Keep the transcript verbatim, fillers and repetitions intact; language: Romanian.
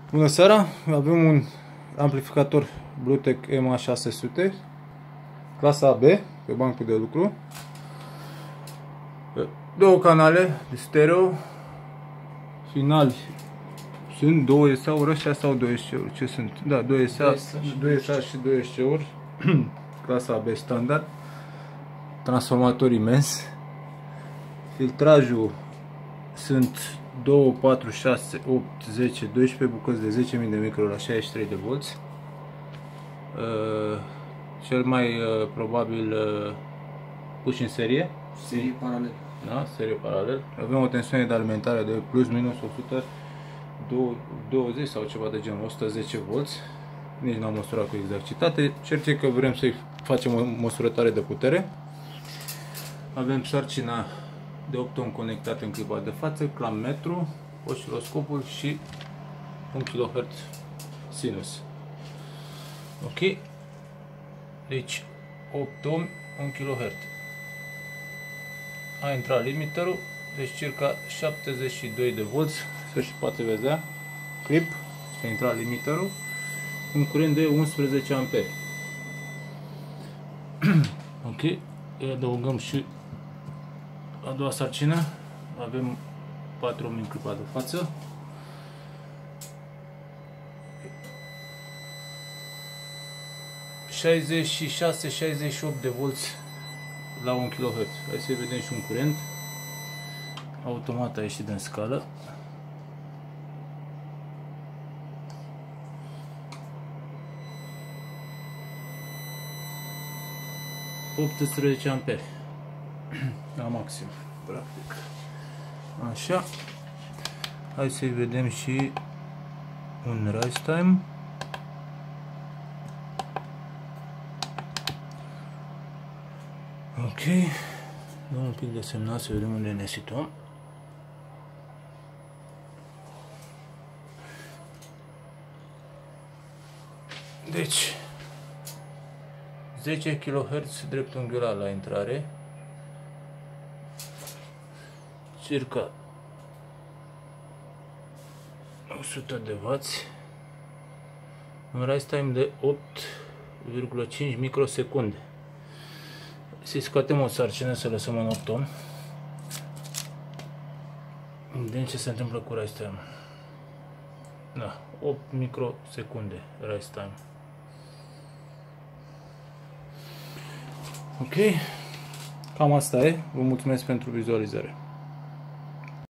Bună seara! Avem un amplificator BlueTech M A șase sute, clasa B, pe bancul de lucru. Două canale de stereo. Finali sunt doi S A-uri ăștia sau doi S C-uri? Ce sunt? Da, doi S A, doi S A și doi S C-uri. Clasa B standard. Transformator imens. Filtrajul sunt doi, patru, șase, opt, zece, doisprezece bucăți de zece mii de micro la șaizeci și trei de volți. Uh, cel mai uh, probabil uh, puși în serie. Serie paralel. Da, serie paralel. Avem o tensiune de alimentare de plus minus o sută douăzeci sau ceva de genul, o sută zece volți. Nici n-am măsurat cu exactitate. Cert e că vrem să-i facem o măsurătoare de putere. Avem sarcina de opt ohmi conectate în clipa de față, clammetru, osciloscopul și un kilohertz sinus. Ok? Deci opt ohmi, un kilohertz. A intrat limiterul, deci circa șaptezeci și doi de volți, să și poate vedea clip, a intrat limiterul, un curent de unsprezece amperi. Ok? Îi adăugăm și a doua sarcină. Avem patru ohmi în clipa de față. șaizeci și șase șaizeci și opt de volți la un kilohertz. Hai să vedem și un curent. Automat a ieșit din scală. optsprezece amperi. La maxim, practic. Așa. Hai să-i vedem și un rise time. Ok. Dăm un pic de semnal să vedem unde ne situăm. Deci zece kilohertz dreptunghiular la intrare. Circa o sută de wați. Un rise time de opt virgulă cinci microsecunde. Să-i scoatem o sarcină, să lăsăm în opt ohmi. Vedem ce se întâmplă cu rise time. Da, opt microsecunde rise time. Ok, cam asta e. Vă mulțumesc pentru vizualizare.